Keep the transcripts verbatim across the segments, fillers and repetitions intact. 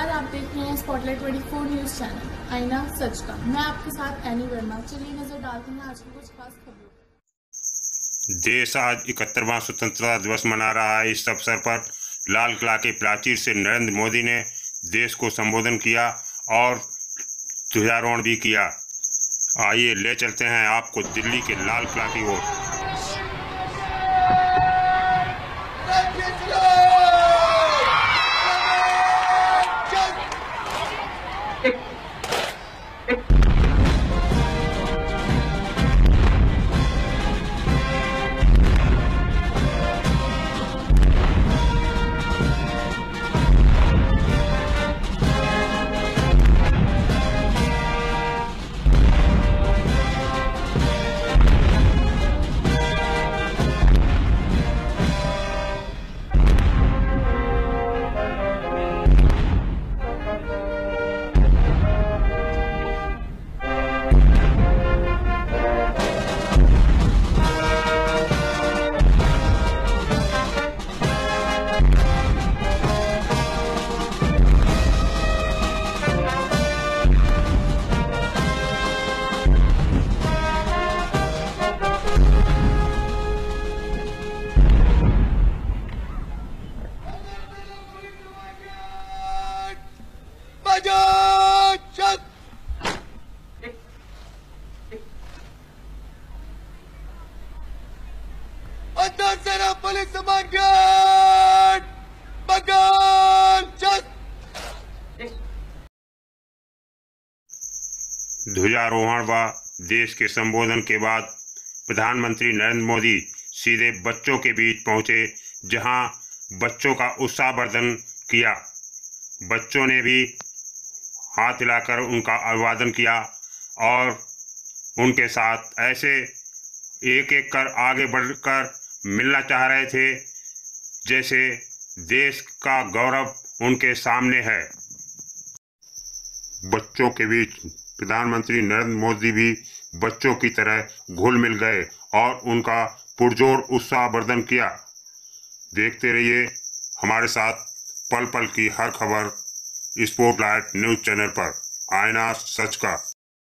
नमस्कार, आप देख रहे हैं स्पॉटलाइट चौबीस न्यूज चैनल आईना सच का। मैं आपके साथ एनी वर्मा। चलिए नजर डालते हैं आज की कुछ खास खबरों पर। देश आज इकहत्तरवां स्वतंत्रता दिवस मना रहा है। इस अवसर पर लाल किला के प्राचीर से नरेंद्र मोदी ने देश को संबोधन किया और ध्वजारोहण भी किया। आइए ले चलते हैं आपको दिल्ली के लाल किला की ओर। सेना पुलिस समाज्ञान बगान ध्वजारोहण व देश के संबोधन के बाद प्रधानमंत्री नरेंद्र मोदी सीधे बच्चों के बीच पहुंचे, जहां बच्चों का उत्साहवर्धन किया। बच्चों ने भी हाथ हिलाकर उनका अभिवादन किया और उनके साथ ऐसे एक एक कर आगे बढ़कर मिलना चाह रहे थे, जैसे देश का गौरव उनके सामने है। बच्चों के बीच प्रधानमंत्री नरेंद्र मोदी भी बच्चों की तरह घुल मिल गए और उनका पुरजोर उत्साहवर्धन किया। देखते रहिए हमारे साथ पल पल की हर खबर स्पॉटलाइट न्यूज चैनल पर आईना सच का।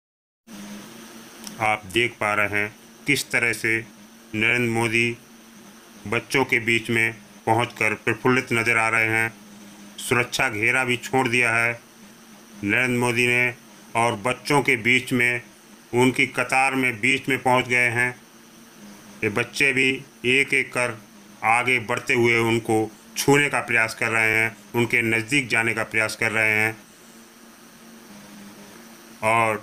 आप देख पा रहे हैं किस तरह से नरेंद्र मोदी बच्चों के बीच में पहुंचकर प्रफुल्लित नजर आ रहे हैं। सुरक्षा घेरा भी छोड़ दिया है नरेंद्र मोदी ने और बच्चों के बीच में उनकी कतार में बीच में पहुंच गए हैं। ये बच्चे भी एक एक कर आगे बढ़ते हुए उनको छूने का प्रयास कर रहे हैं, उनके नज़दीक जाने का प्रयास कर रहे हैं। और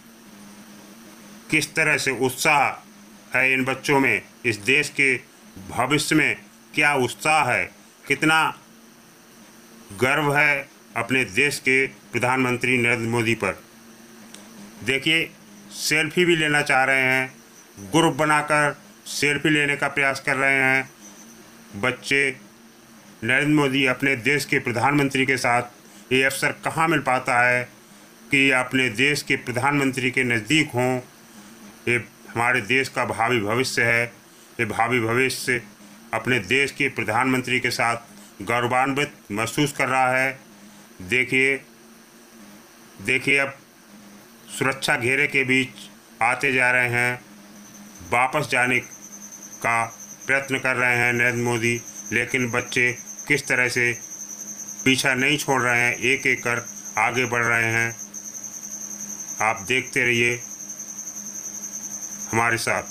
किस तरह से उत्साह है इन बच्चों में, इस देश के भविष्य में क्या उत्साह है, कितना गर्व है अपने देश के प्रधानमंत्री नरेंद्र मोदी पर। देखिए सेल्फी भी लेना चाह रहे हैं, ग्रुप बनाकर सेल्फी लेने का प्रयास कर रहे हैं बच्चे। नरेंद्र मोदी अपने देश के प्रधानमंत्री के साथ ये अवसर कहाँ मिल पाता है कि अपने देश के प्रधानमंत्री के नज़दीक हों। ये हमारे देश का भावी भविष्य है। ये भावी भविष्य अपने देश के प्रधानमंत्री के साथ गौरवान्वित महसूस कर रहा है। देखिए देखिए अब सुरक्षा घेरे के बीच आते जा रहे हैं, वापस जाने का प्रयत्न कर रहे हैं नरेंद्र मोदी, लेकिन बच्चे किस तरह से पीछा नहीं छोड़ रहे हैं, एक एक कर आगे बढ़ रहे हैं। आप देखते रहिए हमारे साथ।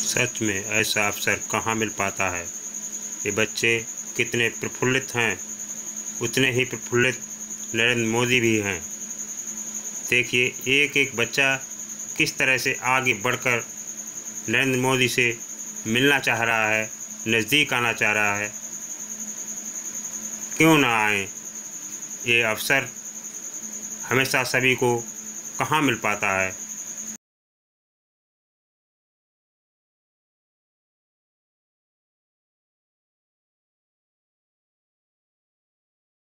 सच में ऐसा अवसर कहाँ मिल पाता है। ये बच्चे कितने प्रफुल्लित हैं, उतने ही प्रफुल्लित नरेंद्र मोदी भी हैं। देखिए एक एक बच्चा किस तरह से आगे बढ़कर नरेंद्र मोदी से मिलना चाह रहा है, नज़दीक आना चाह रहा है। क्यों ना आए, ये अवसर हमेशा सभी को कहाँ मिल पाता है।